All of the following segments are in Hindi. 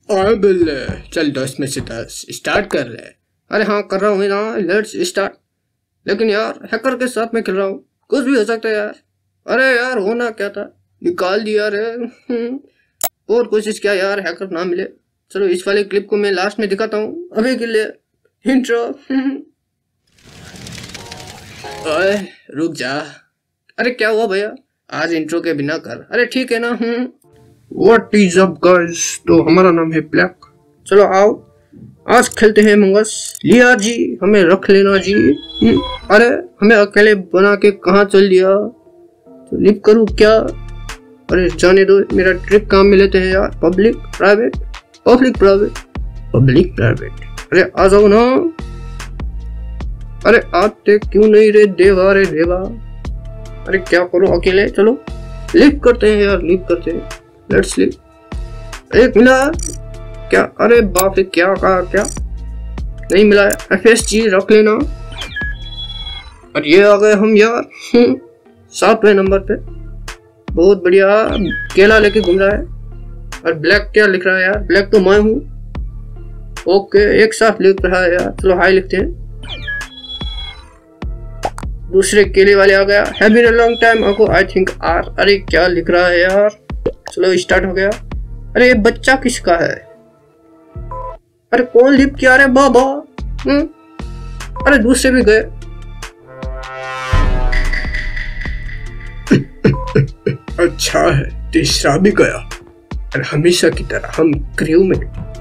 और बिल्ले चल 10 में से 10 स्टार्ट कर ले। अरे हाँ कर रहा हूँ ना, लेट्स स्टार्ट। लेकिन यार हैकर के साथ में खेल रहा हूँ, कुछ भी हो सकता है यार। अरे यार होना क्या था, निकाल दिया रे। और कोशिश किया यार, हैकर ना मिले। चलो इस वाले क्लिप को मैं लास्ट में दिखाता हूँ। अभी के लिए इंट्रो। ओए रुक जा। अरे क्या हुआ भैया, आज इंट्रो के बिना कर। अरे ठीक है ना। What is up guys, तो हमारा नाम है ब्लैक। चलो आओ आज खेलते हैं मंगस। लिया जी हमें रख लेना जी। अरे हमें अकेले बना के कहाँ चल दिया, तो लिव करूँ क्या? अरे जाने दो, मेरा ट्रिक काम में लेते हैं यार। Public private, public private, public private. अरे आ जाओ ना। अरे आते क्यों नहीं रे देवा, रे देवा। अरे क्या करो अकेले, चलो लिव करते हैं यार, लिव करते हैं। Let's live. एक मिला क्या? अरे बाप रे, क्या कहा, क्या नहीं मिला है? FSG रख लेना। और ये आ गए हम यार 7वें नंबर पे। बहुत बढ़िया, केला लेके घूम रहा है। और ब्लैक क्या लिख रहा है यार? ब्लैक तो मैं हूँ। ओके एक साथ लिख रहा है यार। चलो हाई लिखते हैं। दूसरे केले वाले आ गया। Have been a long time ago I think R. अरे क्या लिख रहा है यार? चलो स्टार्ट हो गया। अरे ये बच्चा किसका है? अरे कौन लिप किया रे बाबा? अरे दूसरे भी गए। अच्छा है, तीसरा भी गया। और हमेशा की तरह हम क्रू में।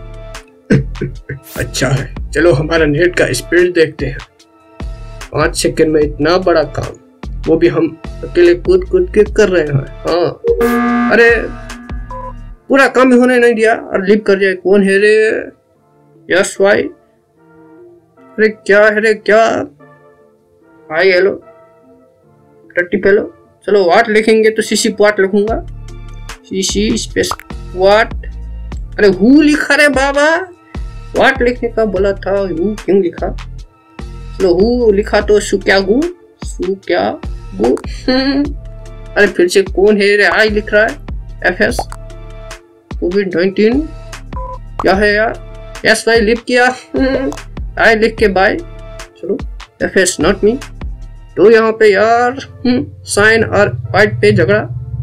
अच्छा है, चलो हमारा नेट का स्पीड देखते हैं। 5 सेकंड में इतना बड़ा काम, वो भी हम अकेले कूद कूद के कर रहे हैं। हाँ अरे पूरा काम ही होने नहीं दिया और लिप कर दिया। कौन है रे? Yes Y. अरे क्या है रे, क्या? हाई हेलो टट्टी पेलो। चलो वाट लिखेंगे तो सीसी वाट लिखूंगा। CC space what. अरे हु लिखा रे बाबा? वाट लिखने का बोला था, हु क्यों लिखा? चलो हु लिखा तो सु क्या गु, सु क्या गु। अरे फिर से कौन है रे? आई लिख रहा है। FS COVID-19 क्या है यार? यस भाई लिख किया। आई लिख के बाय। चलो FS नॉट मी। तो यहाँ पे यार साइन और वाइट पे झगड़ा।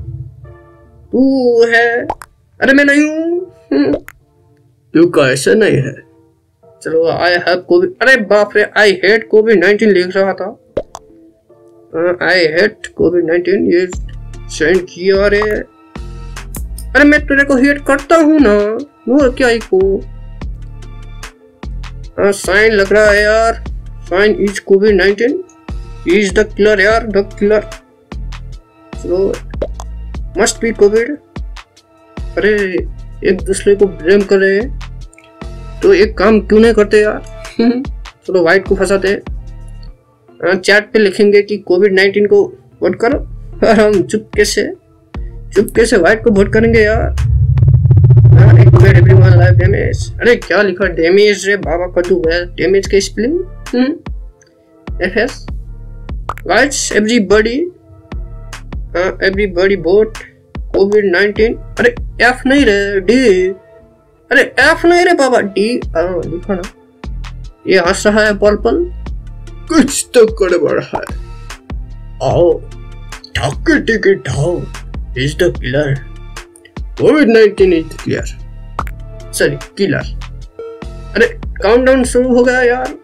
तू है? अरे मैं नहीं हूँ। तू कैसे नहीं है? चलो आई हैव कोविड। अरे बाप रे, आई हेट COVID-19 लिख रहा था। आई हेट COVID-19 ये साइन किया रे। अरे मैं तेरे को हेट करता हूँ ना, वो क्या को? साइन लग रहा है यार। Sign is COVID-19 is the killer यार, द किलर। चलो मस्ट बी कोविड। अरे एक दूसरे को ब्लेम कर रहे हैं, तो एक काम क्यों नहीं करते यार? चलो व्हाइट को फंसाते हैं। चैट पे लिखेंगे कि COVID-19 को वोट करो, और हम चुपके से व्हाइट को वोट करेंगे यार। Everyone live damage. अरे क्या लिखा? डैमेज रे बाबा, कदू है डैमेज के spelling. FS guys everybody vote COVID-19। अरे F नहीं रे, D। अरे F नहीं रे बाबा, D लिखा ना। ये हंस रहा है पर्पल, कुछ तो गड़बड़ है। आओ ठाके टिके ढाओ is the killer. COVID-19 is the killer. Sorry, killer. अरे काउंटडाउन शुरू हो गया यार।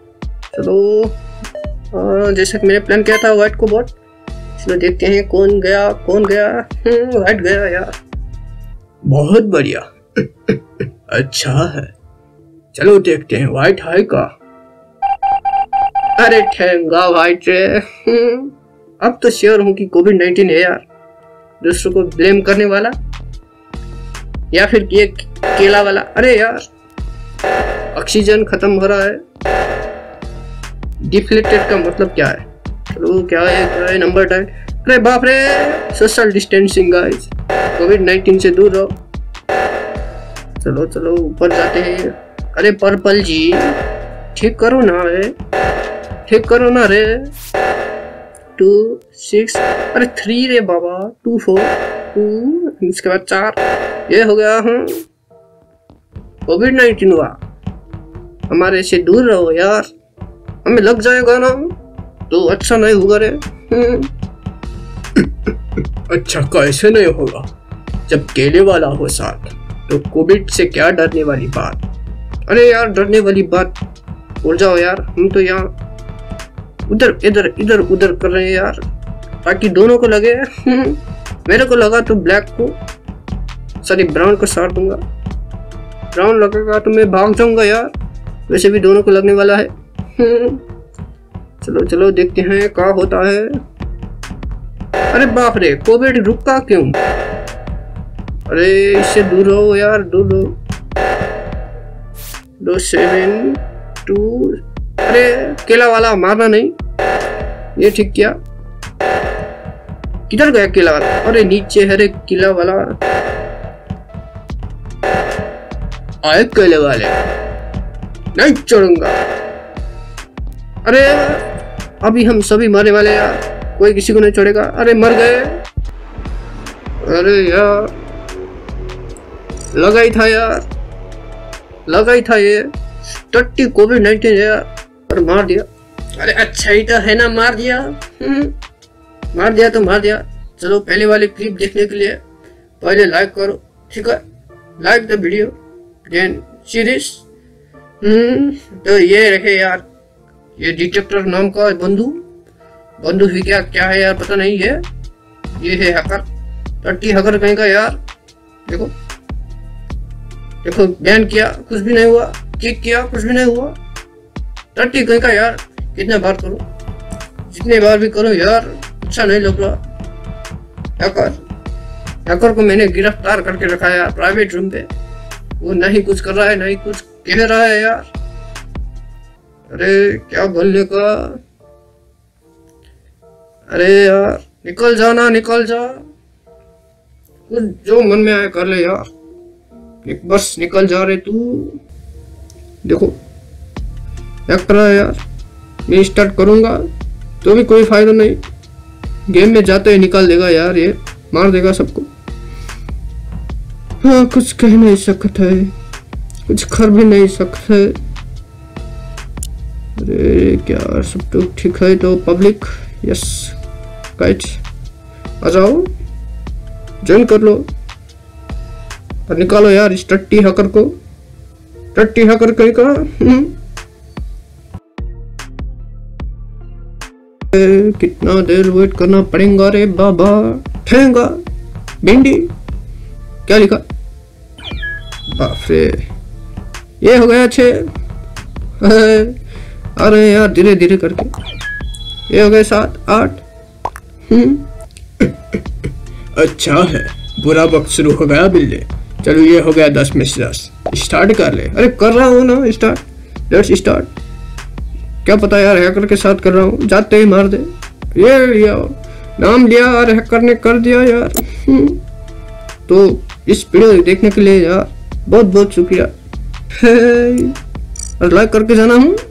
चलो जैसा कि मैंने प्लान किया था, व्हाइट को बॉट। चलो देखते हैं कौन गया। व्हाइट गया यार। बहुत बढ़िया। अच्छा है, चलो देखते हैं व्हाइट हाई का। अरे ठेंगा व्हाइट रे। अब तो श्योर हूँ कि COVID-19 है यार। दूसरों को ब्लेम करने वाला या फिर ये केला वाला। अरे यार ऑक्सीजन खत्म हो रहा है। डिफ्लेक्टेड का मतलब क्या है? चलो क्या है नंबर 10। अरे बाप रे, सोशल डिस्टेंसिंग गाइस, COVID-19 से दूर रहो। चलो चलो ऊपर जाते हैं। अरे पर्पल जी ठीक करो ना रे, ठीक करो ना रे। 2 6 अरे 3 रे बाबा, 2 4 2 इसके बाद 4 ये हो गया। कोविड-19 हुआ, हमारे से दूर रहो यार, हमें लग जाएगा ना तो अच्छा नहीं होगा रे। अच्छा कैसे नहीं होगा, जब केले वाला हो साथ तो कोविड से क्या डरने वाली बात। अरे यार डरने वाली बात भूल जाओ यार, हम तो यहाँ उधर इधर इधर उधर कर रहे हैं यार, ताकि दोनों को लगे। मेरे को लगा तो ब्लैक को सॉरी ब्राउन को साड़ दूंगा, ब्राउन लगेगा तो मैं भाग जाऊंगा यार, वैसे भी दोनों को लगने वाला है। चलो चलो देखते हैं क्या होता है। अरे बाप रे, कोविड रुका क्यों? अरे इससे दूर रहो यार, दूर रहो। 7 2 अरे केला वाला मारना नहीं, ये ठीक किया। किधर गया केला वाला? अरे नीचे है रे केला वाला। आए केले वाले, नहीं छोड़ूंगा। अरे अभी हम सभी मरने वाले यार, कोई किसी को नहीं छोड़ेगा। अरे मर गए। अरे यार लगा ही था यार, लगा ही था ये टट्टी कोविड-19 यार, और मार दिया। अरे अच्छा ही तो है ना, मार दिया। मार दिया तो मार दिया। चलो पहले वाली क्लिप देखने के लिए पहले लाइक करो, ठीक है? Like the video then series. तो ये रखे यार, ये डिटेक्टर नाम का बंधु भी क्या है यार पता नहीं है। ये है हैकर, टट्टी हैकर कहीं का यार। देखो देखो बैन किया कुछ भी नहीं हुआ, किक किया कुछ भी नहीं हुआ, टट्टी कहीं का यार। कितने बार करो, जितने बार भी करो यार, अच्छा नहीं लग रहा। हैकर को मैंने गिरफ्तार करके रखा है यार प्राइवेट रूम पे, वो नहीं कुछ कर रहा है, नहीं कुछ कह रहा है यार। अरे क्या बोलने का। अरे यार निकल जाना, निकल जा, कुछ जो मन में आए कर ले यार, एक बस निकल जा रहे तू। देखो क्या कर रहा है यार, मैं स्टार्ट करूंगा तो भी कोई फायदा नहीं, गेम में जाते ही निकाल देगा यार, ये मार देगा सबको। हाँ कुछ कह नहीं सकते है, कुछ कर भी नहीं सकते। अरे क्या सब तो ठीक है तो पब्लिक, यस गाइड आ जाओ, ज्वाइन कर लो और निकालो यार इस टट्टी हैकर को, टट्टी हैकर कहीं का। कितना देर वेट करना पड़ेगा रे बाबा। ठेंगा भिंडी क्या लिखा, बाप रे, ये हो गया 6। अरे यार धीरे धीरे करके, ये हो गए 7 8। अच्छा है, बुरा वक्त शुरू हो गया बिल्ले। चलो ये हो गया 10 में से 10, स्टार्ट कर ले। अरे कर रहा हूँ ना स्टार्ट, लेट्स स्टार्ट। क्या पता यार हैकर के साथ कर रहा हूँ, जाते ही मार दे। ये लिया नाम लिया और हैकर ने कर दिया यार। तो इस वीडियो देखने के लिए यार बहुत बहुत शुक्रिया। और लाइक करके जाना हूँ।